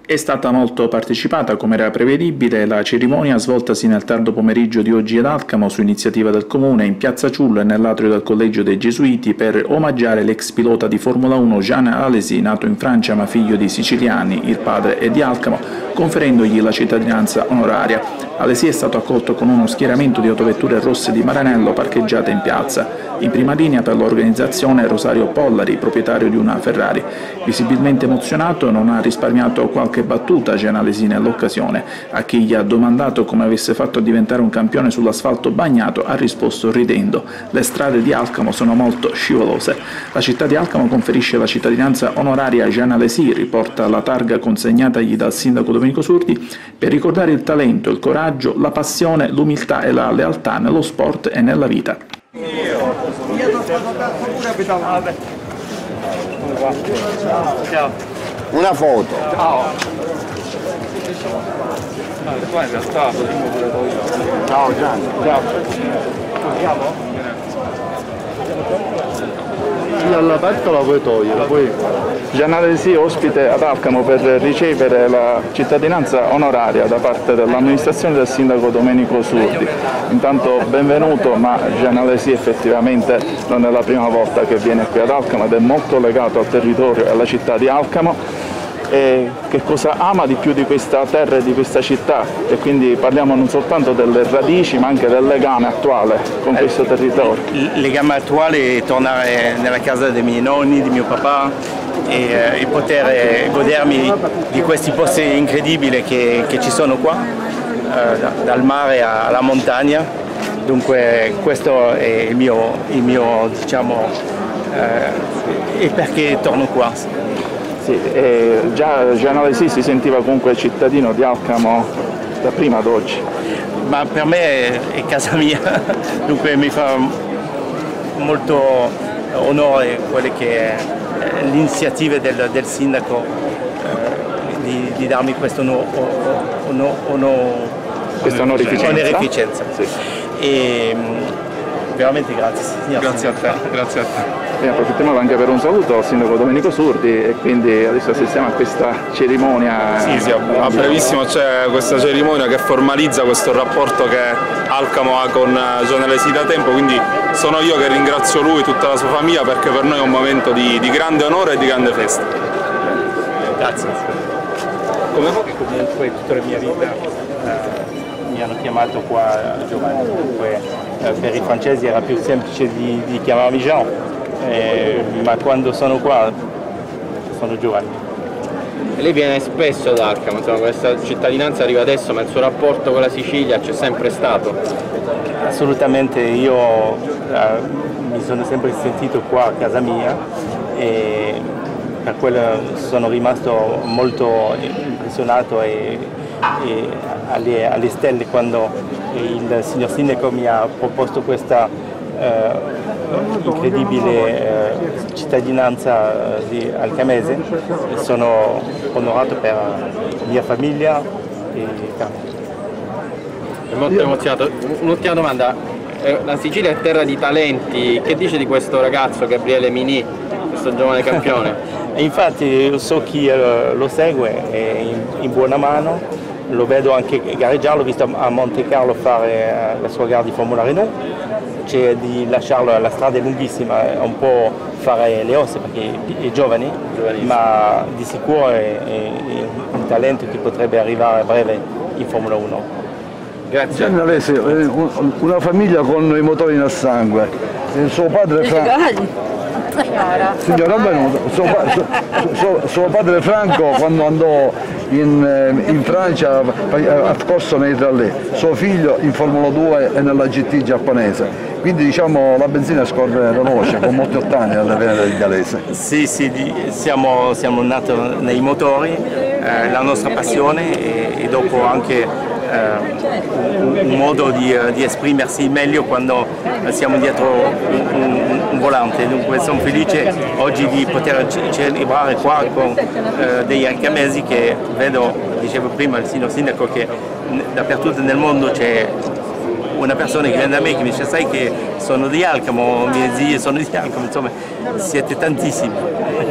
È stata molto partecipata, come era prevedibile, la cerimonia svoltasi nel tardo pomeriggio di oggi ad Alcamo su iniziativa del Comune in Piazza Ciullo e nell'atrio del Collegio dei Gesuiti per omaggiare l'ex pilota di Formula 1 Jean Alesi, nato in Francia ma figlio di siciliani, il padre è di Alcamo, conferendogli la cittadinanza onoraria. Alesi è stato accolto con uno schieramento di autovetture rosse di Maranello parcheggiate in piazza. In prima linea per l'organizzazione Rosario Pollari, proprietario di una Ferrari. Visibilmente emozionato non ha risparmiato qualche battuta Jean Alesi nell'occasione. A chi gli ha domandato come avesse fatto a diventare un campione sull'asfalto bagnato ha risposto ridendo: le strade di Alcamo sono molto scivolose. La città di Alcamo conferisce la cittadinanza onoraria a Jean Alesi, riporta la targa consegnatagli dal sindaco Domenico Surdi, per ricordare il talento, il coraggio, la passione, l'umiltà e la lealtà nello sport e nella vita. Una foto. Qua in realtà potremmo pure togliere. Ciao Gianni. Ciao. Alla parte la puoi togliere, poi. Jean Alesi ospite ad Alcamo per ricevere la cittadinanza onoraria da parte dell'amministrazione del sindaco Domenico Surdi. Intanto benvenuto, ma Jean Alesi effettivamente non è la prima volta che viene qui ad Alcamo ed è molto legato al territorio e alla città di Alcamo. E che cosa ama di più di questa terra e di questa città, e quindi parliamo non soltanto delle radici ma anche del legame attuale con questo territorio. Il legame attuale è tornare nella casa dei miei nonni, di mio papà e poter godermi di questi posti incredibili che ci sono qua, dal mare alla montagna. Dunque questo è il mio diciamo, e perché torno qua. Sì, già Jean Alesi si sentiva comunque cittadino di Alcamo da prima ad oggi. Ma per me è casa mia, dunque mi fa molto onore quelle che è l'iniziativa del sindaco di darmi questa onorificenza. Sì. E veramente grazie signor. Grazie a te, grazie a te. E approfittiamo anche per un saluto al sindaco Domenico Surdi, e quindi adesso assistiamo a questa cerimonia. Sì, a brevissimo c'è questa cerimonia che formalizza questo rapporto che Alcamo ha con Jean Alesi da tempo, quindi sono io che ringrazio lui e tutta la sua famiglia, perché per noi è un momento di grande onore e di grande festa. Grazie. Comunque tutta la mia vita mi hanno chiamato qua Giovanni, dunque per i francesi era più semplice di chiamarmi Jean, ma quando sono qua sono Giovanni. Lei viene spesso ad Alcamo, insomma, questa cittadinanza arriva adesso, ma il suo rapporto con la Sicilia c'è sempre stato? Assolutamente, io mi sono sempre sentito qua a casa mia e per quello sono rimasto molto impressionato e alle stelle quando il signor sindaco mi ha proposto questa incredibile cittadinanza alcamese. Sono onorato per la mia famiglia e È molto emozionato. Un'ultima domanda, la Sicilia è terra di talenti, che dice di questo ragazzo Gabriele Mini, questo giovane campione? E infatti so chi lo segue, è in buona mano, lo vedo anche gareggiare, l'ho visto a Monte Carlo fare la sua gara di Formula Renault, c'è di lasciarlo, la strada è lunghissima, un po' fare le ossa perché è giovane, ma di sicuro è un talento che potrebbe arrivare a breve in Formula 1. Grazie. Una famiglia con i motori nel sangue, il suo padre Signora Benuto, suo padre Franco quando andò in Francia ha corso nei rally, suo figlio in Formula 2 e nella GT giapponese, quindi diciamo la benzina scorre veloce, con molti ottani alle vene del galese. Sì, siamo nati nei motori, la nostra passione e dopo anche un modo di esprimersi meglio quando siamo dietro un volante. Dunque sono felice oggi di poter celebrare qua con degli alcamesi che vedo, dicevo prima il signor sindaco, che dappertutto nel mondo c'è una persona che viene da me che mi dice: sai che sono di Alcamo, mie zie sono di Alcamo, insomma siete tantissimi.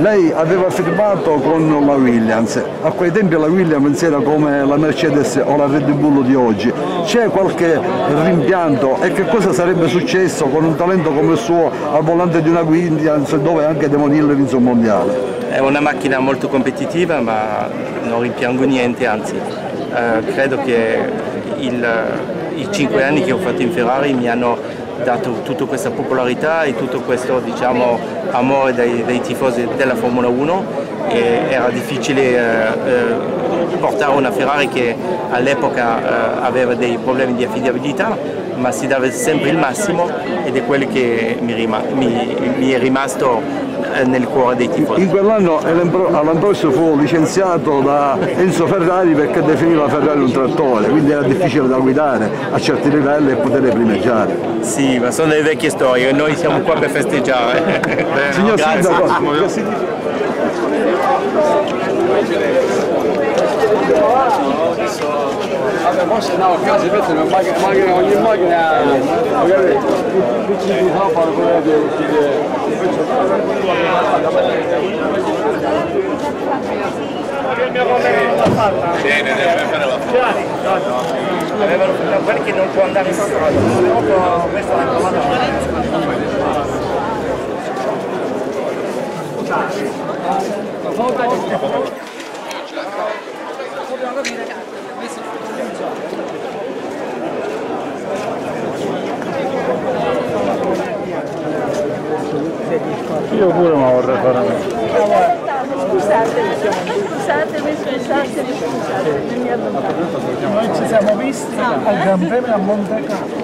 lei aveva firmato con la Williams, a quei tempi la Williams era come la Mercedes o la Red Bull di oggi. C'è qualche rimpianto e che cosa sarebbe successo con un talento come il suo al volante di una Williams dove anche Damon Hill vinse un mondiale? È una macchina molto competitiva, ma non rimpiango niente, anzi credo che i 5 anni che ho fatto in Ferrari mi hanno dato tutta questa popolarità e tutto questo, diciamo, amore dei tifosi della Formula 1, e era difficile portare una Ferrari che all'epoca aveva dei problemi di affidabilità, ma si dava sempre il massimo, ed è quello che mi è rimasto nel cuore dei tifosi. In quell'anno Alain Prost fu licenziato da Enzo Ferrari perché definiva Ferrari un trattore, quindi era difficile da guidare a certi livelli e poterle primeggiare. Sì, ma sono le vecchie storie, noi siamo qua per festeggiare. Signor Sindaco, vabbè, forse no, a casa mettono macchina, ogni macchina magari tutti i fanno quelli che non può andare in strada, questa è la io pure ma vorrei fare a me. Scusatemi, Noi ci siamo visti al Gran Premio a Monte Carlo.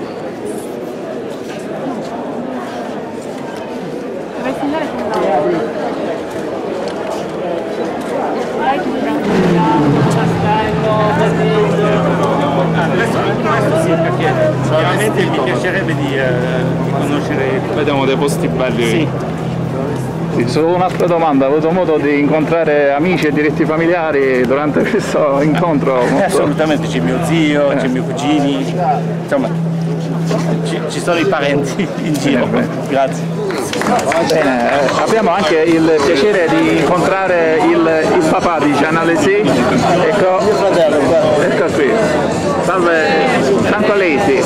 Dove finire Questo sì, perché veramente mi piacerebbe di conoscere. Vediamo dei posti belli. Sì. Sì, solo un'altra domanda, ho avuto modo di incontrare amici e diretti familiari durante questo incontro? Assolutamente, c'è mio zio, c'è miei cugini, insomma ci sono i parenti in giro. Grazie. Bene, abbiamo anche il piacere di incontrare il papà di Jean Alesi. Ecco, ecco qui. Salve, Franco Alesi.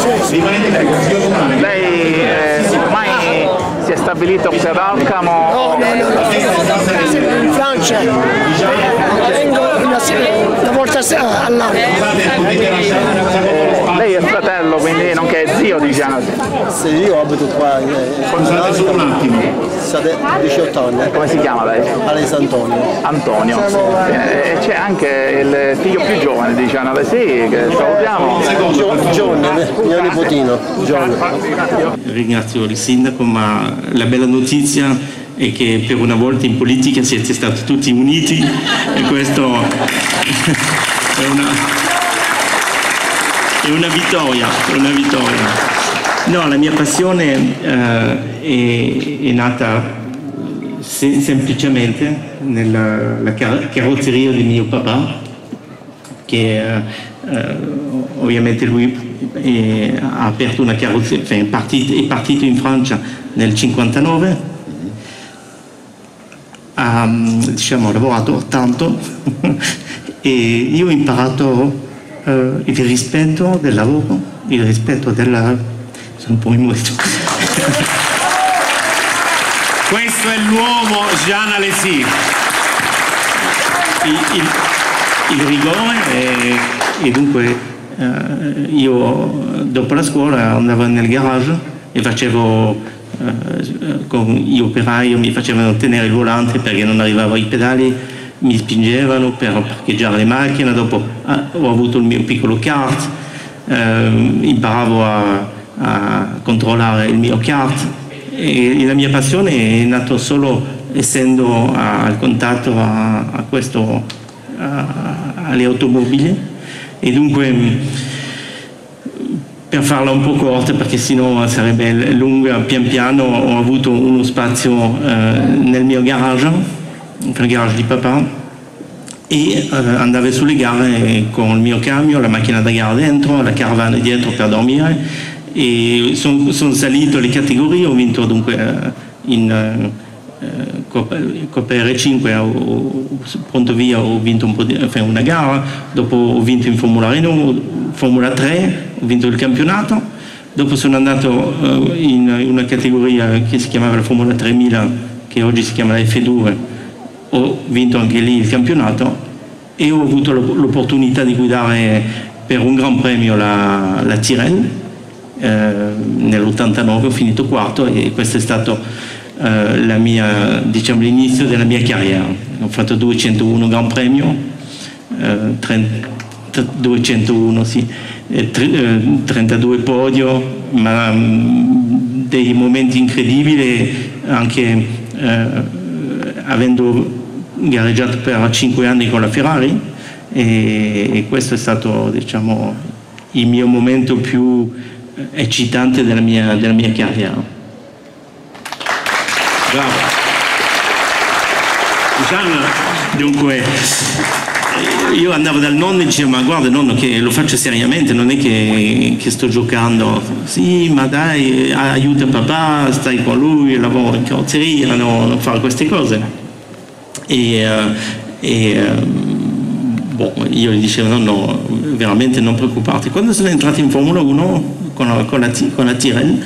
Lei ormai si è stabilito per Alcamo? No, in Francia, vengo una volta all'anno. Lei è fratello, quindi nonché zio di Jean Alesi? Sì, io abito qua. Solo un attimo. 18 anni. Come si chiama lei? Alessio Antonio. Antonio. E c'è anche il figlio più giovane di Jean Alesi, che salutiamo. John, mio nipotino. John. Ringrazio il sindaco, ma la bella notizia è che per una volta in politica siete stati tutti uniti e questo è una vittoria, No, la mia passione è nata semplicemente nella carrozzeria di mio papà, che ovviamente lui ha aperto una carrozzeria, è partito in Francia nel 59, ha lavorato tanto e io ho imparato il rispetto del lavoro, il rispetto della... sono un po' emoito. Questo è l'uomo Jean Alesi. Il rigore e dunque io dopo la scuola andavo nel garage e facevo con gli operai, mi facevano tenere il volante perché non arrivavo ai pedali, mi spingevano per parcheggiare le macchine, dopo ho avuto il mio piccolo kart, imparavo a controllare il mio kart e la mia passione è nata solo essendo al contatto alle automobili e dunque per farla un po' corta perché sennò sarebbe lunga, pian piano ho avuto uno spazio nel mio garage, nel garage di papà, e andavo sulle gare con il mio camion, la macchina da gara dentro, la caravana dietro per dormire e sono salito le categorie, ho vinto dunque in Coppa R5, pronto via, ho vinto una gara, dopo ho vinto in Formula Renault, Formula 3, ho vinto il campionato, dopo sono andato in una categoria che si chiamava la Formula 3000, che oggi si chiama la F2, ho vinto anche lì il campionato e ho avuto l'opportunità di guidare per un Gran Premio la Tyrrell nell'89, ho finito quarto e questo è stato l'inizio della mia carriera. Ho fatto 201 Gran Premio, 201 sì, 32 podio, ma dei momenti incredibili, anche avendo gareggiato per 5 anni con la Ferrari, e questo è stato, diciamo, il mio momento più eccitante della mia carriera. Bravo. Jean, dunque, io andavo dal nonno e dicevo: ma guarda nonno, che lo faccio seriamente, non è che sto giocando. Sì, ma dai, aiuta papà, stai con lui, lavoro in carrozzeria, non fare queste cose. Io gli dicevo: no, veramente non preoccuparti. Quando sono entrato in Formula 1 con la Tyrrell,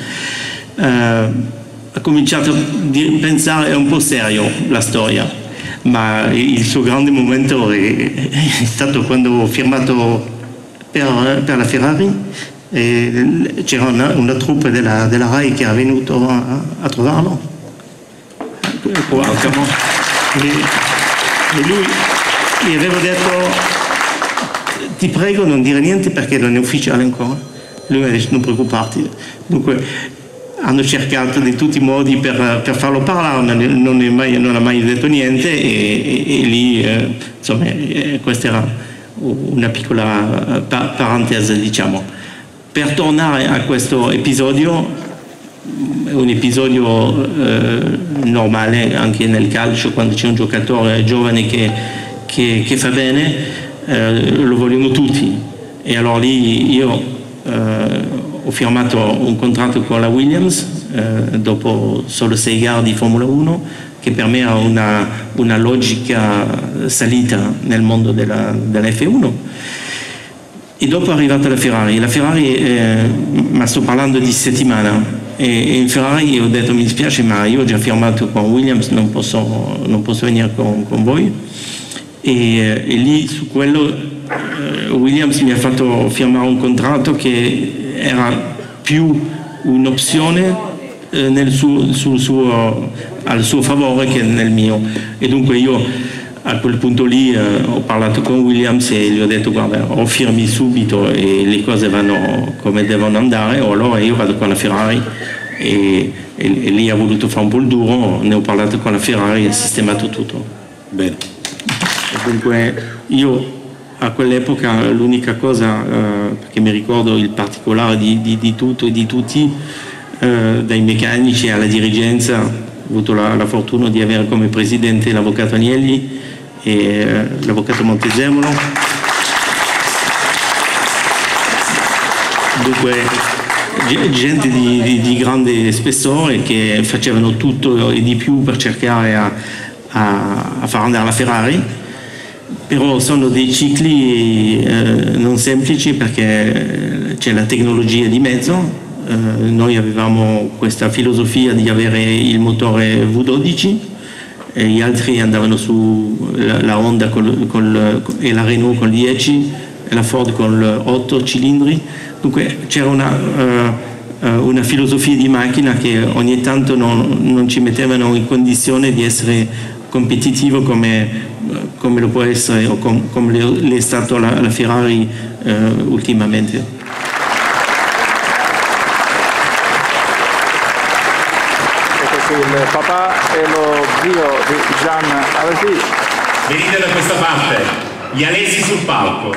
ha cominciato a pensare: è un po' serio la storia, ma il suo grande momento è stato quando ho firmato per la Ferrari, e c'era una troupe della RAI che è venuto a trovarlo e lui gli aveva detto: ti prego non dire niente perché non è ufficiale ancora. Lui mi ha detto: non preoccuparti. Dunque hanno cercato di tutti i modi per farlo parlare, non ha mai detto niente, e lì insomma questa era una piccola parentesi, diciamo. Per tornare a questo episodio, è un episodio normale anche nel calcio, quando c'è un giocatore giovane che fa bene, lo vogliono tutti, e allora lì io ho firmato un contratto con la Williams dopo solo 6 gare di Formula 1, che per me era una logica salita nel mondo della F1. E dopo è arrivata la Ferrari, ma sto parlando di settimana, e in Ferrari ho detto: mi dispiace, ma io ho già firmato con Williams, non posso venire con voi. E lì su quello Williams mi ha fatto firmare un contratto che era più un'opzione al suo favore che nel mio, e dunque io a quel punto lì ho parlato con Williams e gli ho detto: guarda, o firmi subito e le cose vanno come devono andare, o allora io vado con la Ferrari, e lì ha voluto fare un po' il duro, ne ho parlato con la Ferrari e ha sistemato tutto. Bene. E dunque io a quell'epoca l'unica cosa, perché mi ricordo il particolare di tutto e di tutti, dai meccanici alla dirigenza, ho avuto la fortuna di avere come presidente l'avvocato Agnelli e l'avvocato Montezemolo. Dunque gente di grande spessore che facevano tutto e di più per cercare a far andare la Ferrari. Però sono dei cicli non semplici, perché c'è la tecnologia di mezzo. Noi avevamo questa filosofia di avere il motore V12, e gli altri andavano su la Honda e la Renault con 10 e la Ford con 8 cilindri. Dunque c'era una filosofia di macchina che ogni tanto non ci mettevano in condizione di essere competitivo come lo può essere, o come l'è stato la Ferrari ultimamente. Il papà e lo zio di Jean Alesi. Venite da questa parte, gli Alesi sul palco.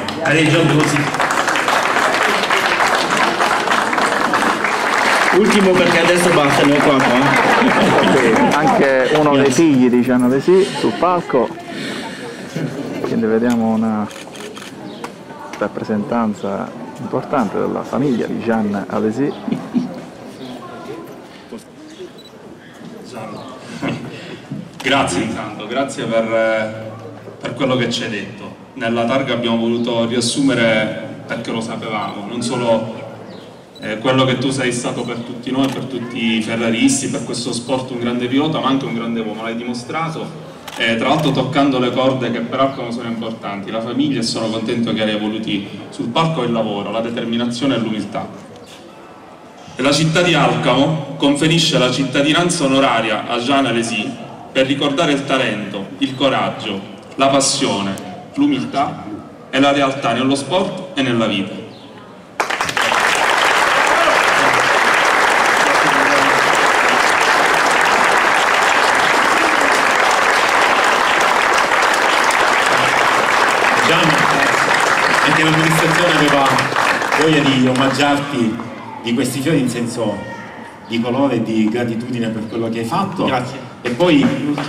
Ultimo, perché adesso basta, ne ho 4. Anche uno dei figli di Jean Alesi sul palco, quindi vediamo una rappresentanza importante della famiglia di Jean Alesi. Grazie intanto, grazie per quello che ci hai detto. Nella targa abbiamo voluto riassumere, perché lo sapevamo, non solo quello che tu sei stato per tutti noi, per tutti i ferraristi, per questo sport un grande pilota, ma anche un grande uomo, l'hai dimostrato. Tra l'altro toccando le corde che per Alcamo sono importanti, la famiglia, e sono contento che hai evoluti sul palco il lavoro, la determinazione e l'umiltà. E la città di Alcamo conferisce la cittadinanza onoraria a Jean Alesi per ricordare il talento, il coraggio, la passione, l'umiltà e la realtà nello sport e nella vita. Anche l'amministrazione aveva voglia di omaggiarti di questi fiori in senso di colore e di gratitudine per quello che hai fatto. Grazie. E poi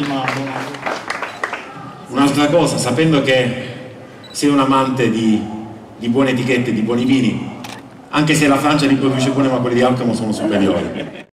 un'altra cosa, sapendo che sei un amante di buone etichette, di buoni vini, anche se la Francia li produce buone ma quelli di Alcamo sono superiori.